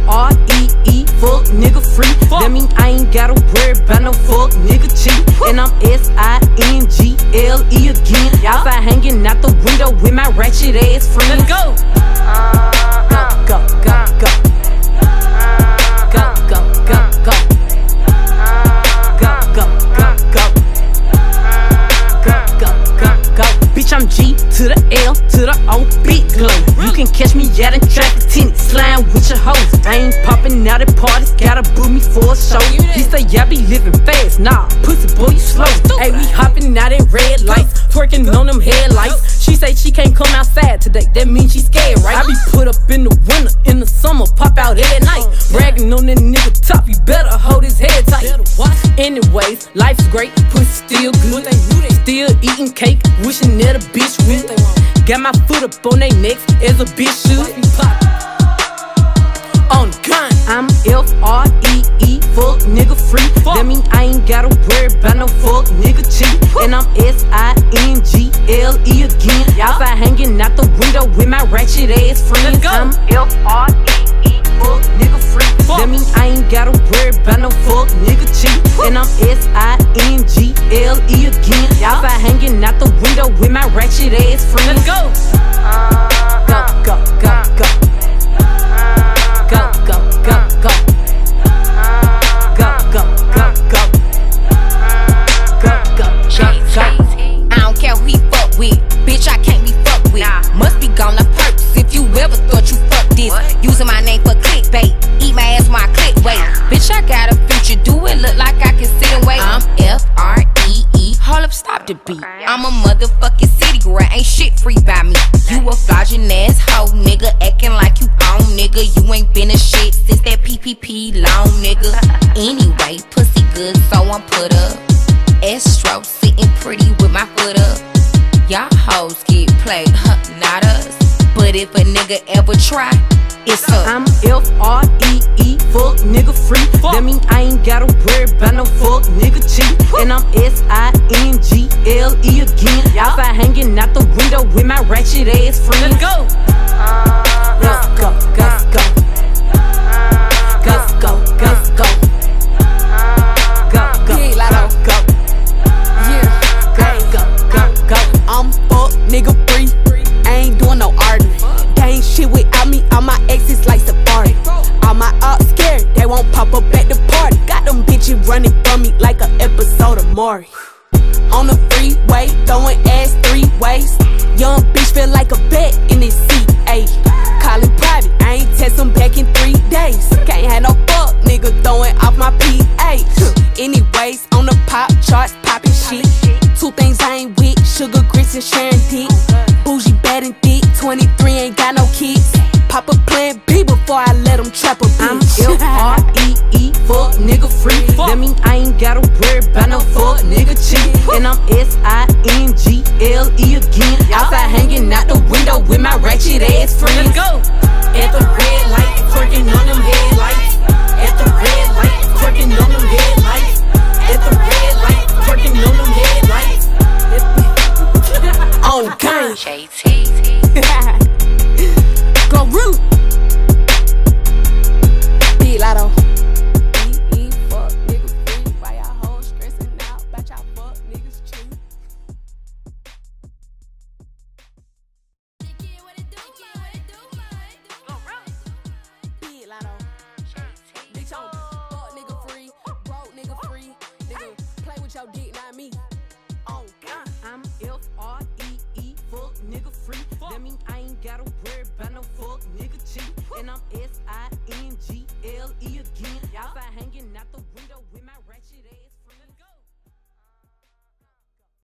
F.R.E.E, fuck nigga free. That mean I ain't gotta worry about no fuck nigga cheat. And I'm S-I-N-G-L-E again. Outside hanging out the window with my ratchet ass friends. Let's go. Go, go, go, go. Go, go, go, go. Go, go, go, go. Go, go, go, go. Bitch, I'm G to the L to the O, big glow. You can catch me out in traffic, tinted, slime with your hoes. I ain't popping out at parties, gotta book me for a show. He say, yeah, I be living fast, nah, pussy boy, you slow. Hey, we hopping out at red lights, twerking on them headlights. She say she can't come outside today, that means she scared, right? I be put up in the winter, in the summer, pop out at night. Bragging on that nigga top, you better hold his head tight. Anyways, life's great, pussy still good. Still eating cake, wishing that a bitch would. Got my foot up on they necks as a bitch should. On the gun, I'm F.R.E.E, fuck nigga free. That mean I ain't gotta worry about no fuck nigga cheat. And I'm S-I-N-G-L-E again. Outside hanging out the window with my ratchet ass friends. I'm F.R.E.E, fuck nigga free. That mean I ain't gotta worry about no fuck nigga cheat. And I'm S-I-N-G-L-E again. Outside hanging out the window with my ratchet ass friends. Let's go. Go, go, go, go. Go, go, go, go. Go, go, go, go. Go, go, go, go. I don't care who he fuck with, bitch, I can't be fucked with. Must be gone on purpose if you ever thought you fucked this. Using my name for clickbait, eat my ass while I click wait. Bitch, I got a future, do it look like I can sit and wait? I'm F.R.E.E, hold up, stop the beat. I'm a motherfucking city girl, ain't shit free by me. You a flogging ass hoe, nigga, acting like you own, nigga. You ain't been a shit since that PPP long, nigga. Anyway, pussy good, so I'm put up. Astro sitting pretty with my foot up. Y'all hoes get played, huh, not us. But if a nigga ever try, it's up. I'm F.R.E.E, fuck nigga free. That mean I ain't gotta worry about no fuck nigga cheat. And I'm S-I-N-G-L-E again. Outside hanging out the window with my ratchet ass friends. Let's go. Let's go, go, go. Go, go, go, go. Go, go, go, go. Yeah, go, go, go, go. I'm fuck nigga free, I ain't doing no arguing. They ain't shit without me, all my exes like Safari. All my ops scared, they won't pop up at the party. Got them bitches running from me like an episode of Maury. On the freeway, throwing ass 3 ways. Young bitch feel like a bet in this seat, ayy. Calling private, I ain't text them back in 3 days. Can't have no fuck nigga throwing off my PA. Anyways, on the pop charts, poppin' shit. 2 things I ain't with, sugar grits and sharing dick. Bougie, bad and thick, 23 ain't got no kids. Pop a plan B before I let them trap a bitch. I'm F.R.E.E, fuck nigga free. That mean I ain't gotta worry about no fuck nigga cheat. And I'm S-I-N-G-L-E again. Outside hanging out the window with my ratchet ass friends. Let's go. At the red light, twerking on them headlights. At the red light, twerking on them headlights. At the red light, twerking on them headlights. On gang. JT. Glorilla. Big Latto. Fuck nigga free. Why y'all hoes stressing out about y'all fuck niggas cheat? Big Latto. Bitch, I'm fuck nigga free. Broke nigga free. Nigga, play with your dick, not me. On God. I'm F.R.E.E, fuck nigga free. That mean I ain't gotta worry about no fuck nigga cheat. And I'm S-I-N-G-L-E again. Outside hanging out the window with my ratchet ass.